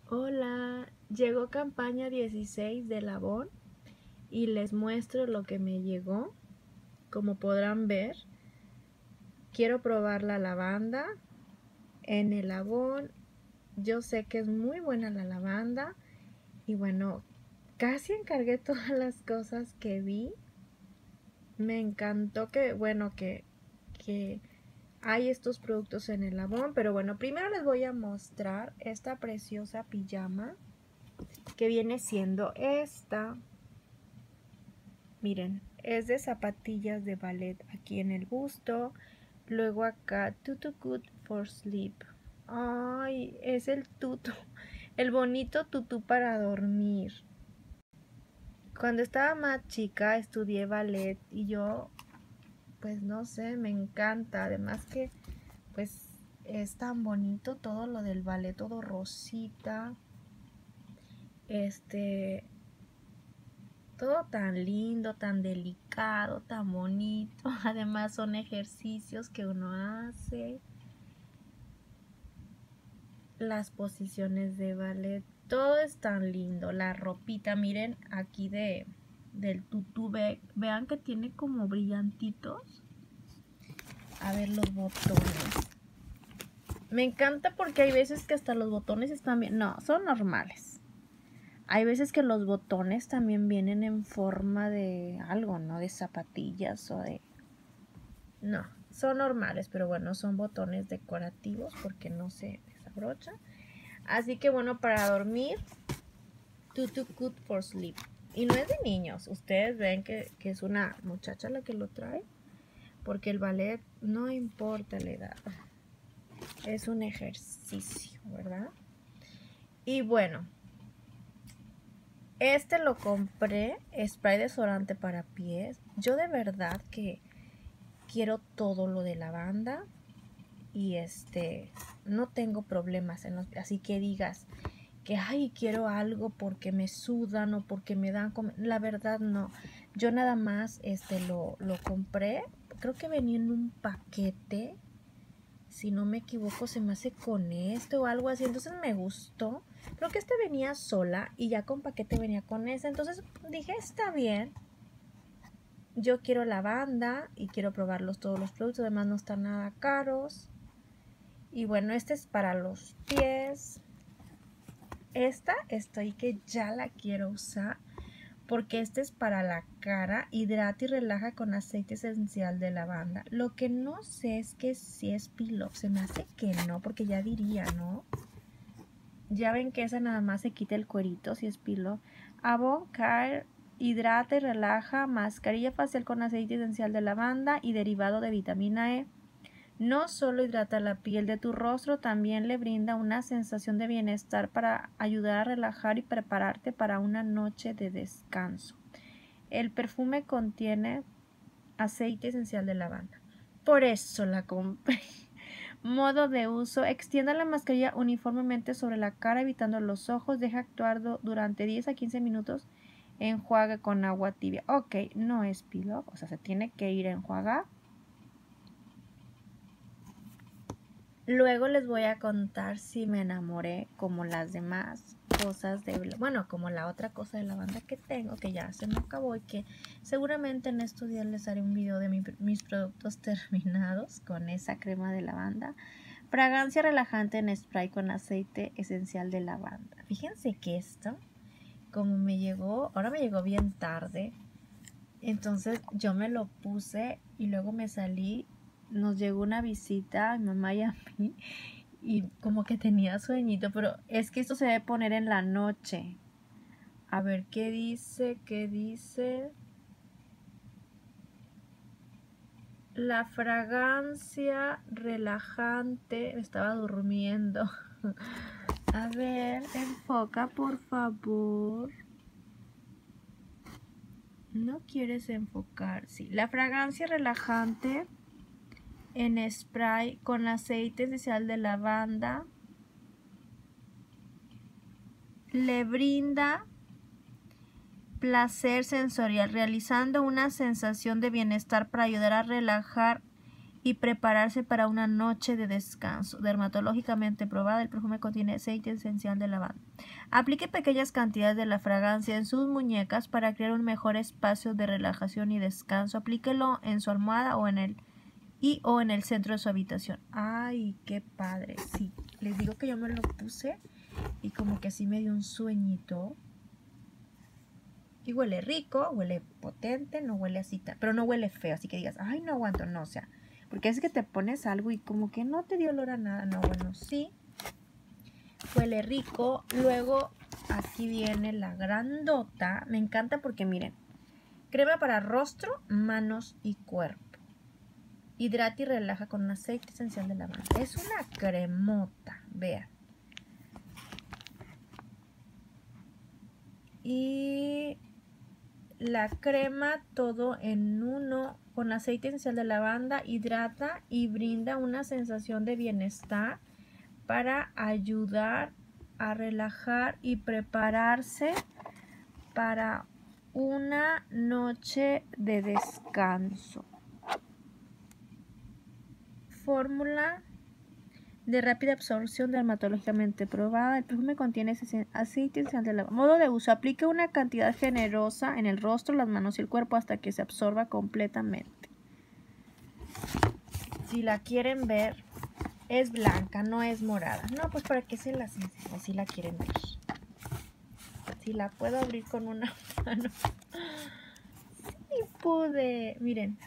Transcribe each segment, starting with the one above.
Hola, llegó campaña 16 de Avon y les muestro lo que me llegó. Como podrán ver, quiero probar la lavanda en el Avon. Yo sé que es muy buena la lavanda y bueno, casi encargué todas las cosas que vi. Me encantó que hay estos productos en el Avon, pero bueno, primero les voy a mostrar esta preciosa pijama que viene siendo esta. Miren, es de zapatillas de ballet aquí en el busto. Luego acá, tutu good for sleep. Ay, es el tutu, el bonito tutú para dormir. Cuando estaba más chica estudié ballet y yo, pues no sé, me encanta. Además que, pues es tan bonito todo lo del ballet, todo rosita. Todo tan lindo, tan delicado, tan bonito. Además son ejercicios que uno hace. Las posiciones de ballet. Todo es tan lindo. La ropita, miren aquí del tutú. Vean que tiene como brillantitos. A ver los botones. Me encanta porque hay veces que hasta los botones están bien. No, son normales. Hay veces que los botones también vienen en forma de algo, ¿no? De zapatillas o de... No, son normales, pero bueno, son botones decorativos porque no se desabrochan. Así que bueno, para dormir, Tutu Good for Sleep. Y no es de niños, ustedes ven que es una muchacha la que lo trae, porque el ballet no importa la edad, es un ejercicio, ¿verdad? Y bueno, este lo compré, spray desodorante para pies. Yo de verdad que quiero todo lo de lavanda y no tengo problemas en los, así que digas que ay, quiero algo porque me sudan o porque me dan, la verdad no. Yo nada más lo compré, creo que venía en un paquete, si no me equivoco se me hace con este o algo así, entonces me gustó. Creo que venía sola y ya con paquete venía con ese, entonces dije está bien. Yo quiero lavanda y quiero probarlos todos los productos, además no están nada caros. Y bueno, este es para los pies. Esta estoy que ya la quiero usar porque este es para la cara, hidrata y relaja con aceite esencial de lavanda. Lo que no sé es que si es peel off, se me hace que no, porque ya diría, ¿no? Ya ven que esa nada más se quita el cuerito si es peel off. Avon Care hidrata y relaja, mascarilla facial con aceite esencial de lavanda y derivado de vitamina E. No solo hidrata la piel de tu rostro, también le brinda una sensación de bienestar para ayudar a relajar y prepararte para una noche de descanso. El perfume contiene aceite esencial de lavanda. Por eso la compré. Modo de uso. Extienda la mascarilla uniformemente sobre la cara, evitando los ojos. Deja actuar durante 10 a 15 minutos. Enjuaga con agua tibia. Ok, no es peel off, o sea, se tiene que ir a enjuagar. Luego les voy a contar si me enamoré como las demás cosas de, bueno, como la otra cosa de lavanda que tengo, que ya se me acabó y que seguramente en estos días les haré un video de mis productos terminados con esa crema de lavanda. Fragancia relajante en spray con aceite esencial de lavanda. Fíjense que esto, como me llegó, ahora me llegó bien tarde, entonces yo me lo puse y luego me salí. Nos llegó una visita a mi mamá y a mí y como que tenía sueñito, pero es que esto se debe poner en la noche. A ver, ¿qué dice? ¿Qué dice? La fragancia relajante. Estaba durmiendo. A ver, enfoca por favor. No quieres enfocar. Sí, la fragancia relajante en spray con aceite esencial de lavanda le brinda placer sensorial, realizando una sensación de bienestar para ayudar a relajar y prepararse para una noche de descanso. Dermatológicamente probada, el perfume contiene aceite esencial de lavanda. Aplique pequeñas cantidades de la fragancia en sus muñecas para crear un mejor espacio de relajación y descanso. Aplíquelo en su almohada o en el centro de su habitación. Ay, qué padre. Sí, les digo que yo me lo puse y como que así me dio un sueñito. Y huele rico, huele potente, no huele así, pero no huele feo, así que digas, ay, no aguanto, no, o sea, porque es que te pones algo y como que no te dio olor a nada, no, bueno, sí, huele rico. Luego aquí viene la grandota, me encanta porque miren, crema para rostro, manos y cuerpo. Hidrata y relaja con un aceite esencial de lavanda. Es una cremota, vean. Y la crema todo en uno con aceite esencial de lavanda hidrata y brinda una sensación de bienestar para ayudar a relajar y prepararse para una noche de descanso. Fórmula de rápida absorción dermatológicamente probada. El perfume contiene aceite esencial de lavanda. Modo de uso. Aplique una cantidad generosa en el rostro, las manos y el cuerpo hasta que se absorba completamente. Si la quieren ver, es blanca, no es morada. No, pues para qué se las enseño si la quieren ver. Si la puedo abrir con una mano. Sí pude. Miren.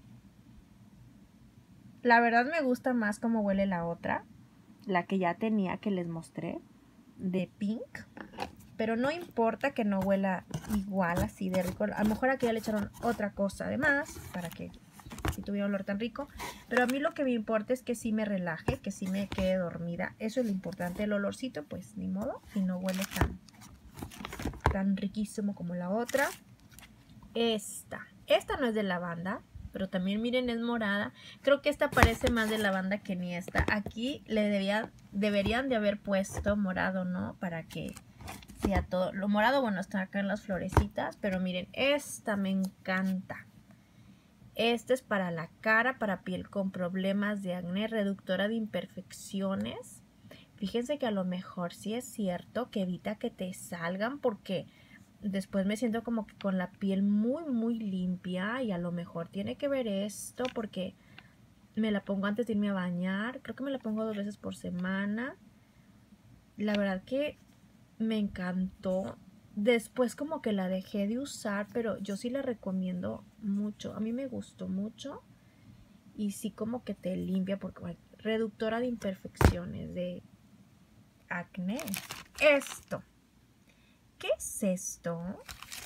La verdad me gusta más cómo huele la otra. La que ya tenía que les mostré. De pink. Pero no importa que no huela igual así de rico. A lo mejor aquí ya le echaron otra cosa además. Para que si tuviera olor tan rico. Pero a mí lo que me importa es que sí me relaje. Que sí me quede dormida. Eso es lo importante. El olorcito pues ni modo. Y no huele tan riquísimo como la otra. Esta no es de lavanda. Pero también miren es morada. Creo que esta parece más de lavanda que ni esta. Aquí le deberían de haber puesto morado, ¿no? Para que sea todo. Lo morado, bueno, está acá en las florecitas. Pero miren, esta me encanta. Esta es para la cara, para piel con problemas de acné, reductora de imperfecciones. Fíjense que a lo mejor sí es cierto que evita que te salgan porque después me siento como que con la piel muy limpia y a lo mejor tiene que ver esto porque me la pongo antes de irme a bañar. Creo que me la pongo 2 veces por semana. La verdad que me encantó. Después como que la dejé de usar, pero yo sí la recomiendo mucho. A mí me gustó mucho y sí como que te limpia porque reductora de imperfecciones, de acné. Esto. ¿Qué es esto?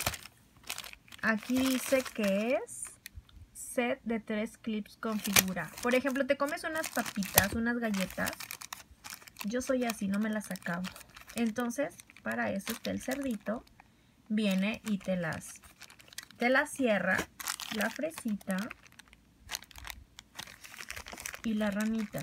Aquí dice que es set de 3 clips con figura. Por ejemplo, te comes unas papitas, unas galletas. Yo soy así, no me las acabo. Entonces, para eso está el cerdito. Viene y te las cierra. La fresita. Y la ramita.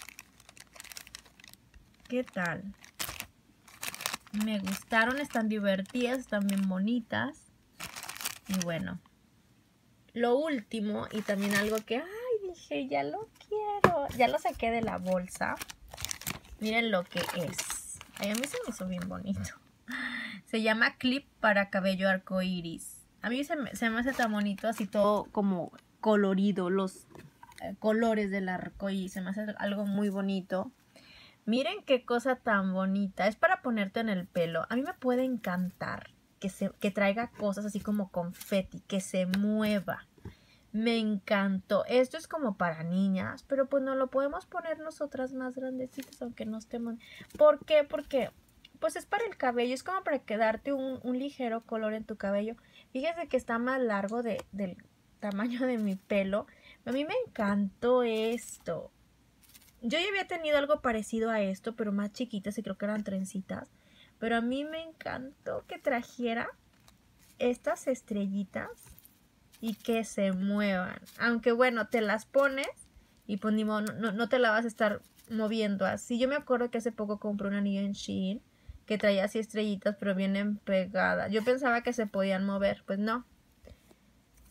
¿Qué tal? Me gustaron, están divertidas, están bien bonitas. Y bueno, lo último y también algo que, ay, dije, ya lo quiero. Ya lo saqué de la bolsa. Miren lo que es. Ay, a mí se me hizo bien bonito. Se llama clip para cabello arcoíris. A mí se me hace tan bonito, así todo como colorido, los colores del arcoíris. Se me hace algo muy bonito. Miren qué cosa tan bonita. Es para ponerte en el pelo. A mí me puede encantar que traiga cosas así como confeti, que se mueva. Me encantó. Esto es como para niñas, pero pues no lo podemos poner nosotras más grandecitas, aunque no estemos. ¿Por qué? Porque pues es para el cabello. Es como para quedarte un ligero color en tu cabello. Fíjense que está más largo del tamaño de mi pelo. A mí me encantó esto. Yo ya había tenido algo parecido a esto, pero más chiquitas y creo que eran trencitas. Pero a mí me encantó que trajera estas estrellitas y que se muevan. Aunque bueno, te las pones y pues ni modo, no te la vas a estar moviendo así. Yo me acuerdo que hace poco compré un anillo en Shein que traía así estrellitas, pero vienen pegadas. Yo pensaba que se podían mover, pues no.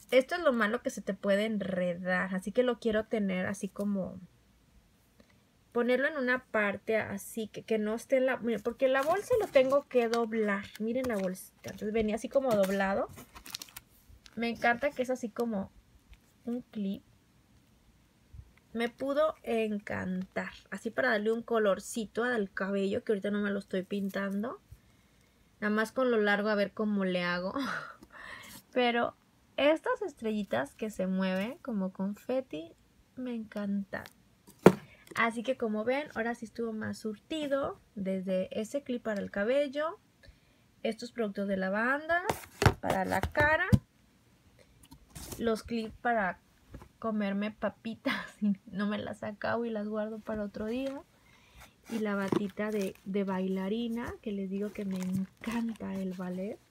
Esto es lo malo, que se te puede enredar, así que lo quiero tener así como... ponerlo en una parte así, que no esté en la... Miren, porque la bolsa lo tengo que doblar. Miren la bolsita. Entonces venía así como doblado. Me encanta que es así como un clip. Me pudo encantar. Así para darle un colorcito al cabello, que ahorita no me lo estoy pintando. Nada más con lo largo a ver cómo le hago. Pero estas estrellitas que se mueven como confeti me encantan. Así que como ven, ahora sí estuvo más surtido. Desde ese clip para el cabello, estos productos de lavanda para la cara, los clips para comerme papitas y no me las acabo y las guardo para otro día, y la batita de bailarina, que les digo que me encanta el ballet.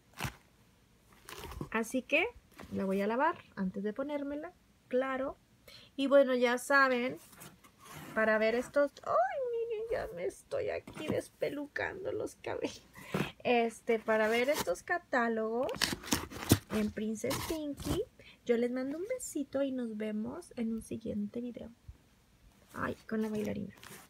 Así que la voy a lavar antes de ponérmela, claro. Y bueno, ya saben, para ver estos... ¡Ay, miren! Ya me estoy aquí despelucando los cabellos. Para ver estos catálogos en Princess Pinky, yo les mando un besito y nos vemos en un siguiente video. Ay, con la bailarina.